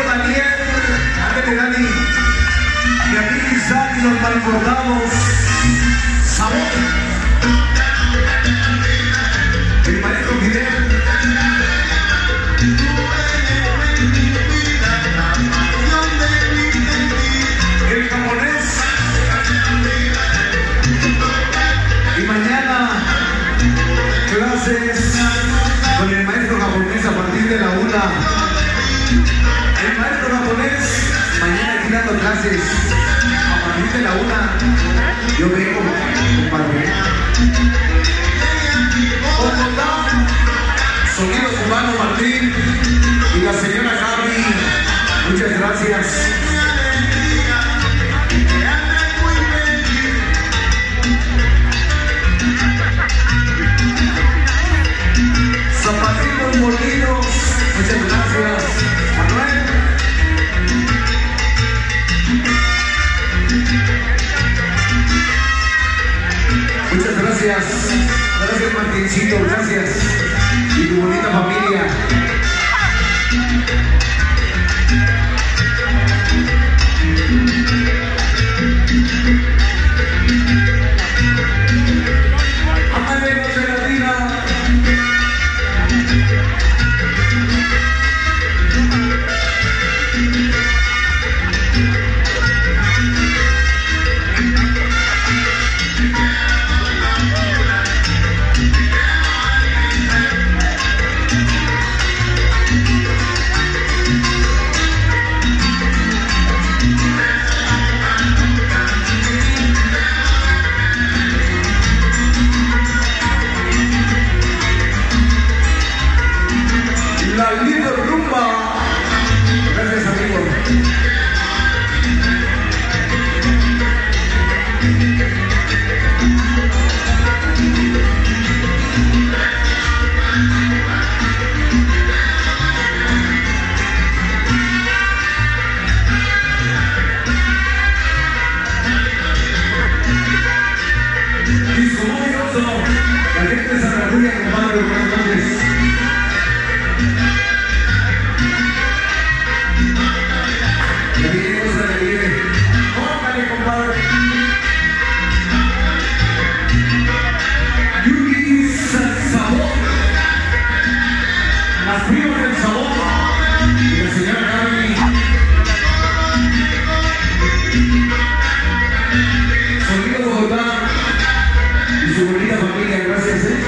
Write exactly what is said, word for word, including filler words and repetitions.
Daniel, ándale Dani, y aquí Isaac y los malportados, Sabor, el maestro Fidel, el japonés, y mañana clases con el maestro japonés a partir de la una. El maestro japonés mañana aquí dando clases a partir de la una. Yo vengo, compadre. Bogotá, Sonido Cubano Martín y la señora Gaby. Muchas gracias. Zapatitos Molinos, muchas gracias. Manuel. Muchas gracias. Gracias Martincito, gracias. Y tu bonita familia. Ándale, Noche Latina. La líder rumba. Gracias, amigo. Disco Mobioso. La gente de Santa Julia, compadre, buenas noches. Las primas del sabor y la señora Gaby. Sonido Bogotá y su bonita familia, gracias. ¿eh?